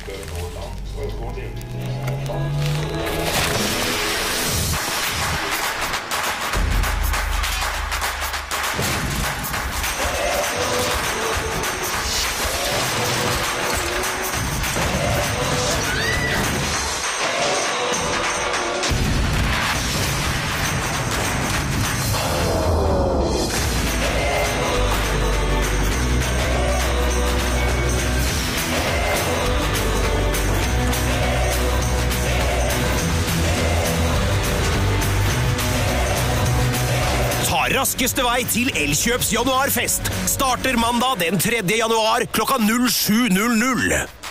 Raskeste vei til Elkjøps januarfest starter mandag den 3. januar klokka 07:00.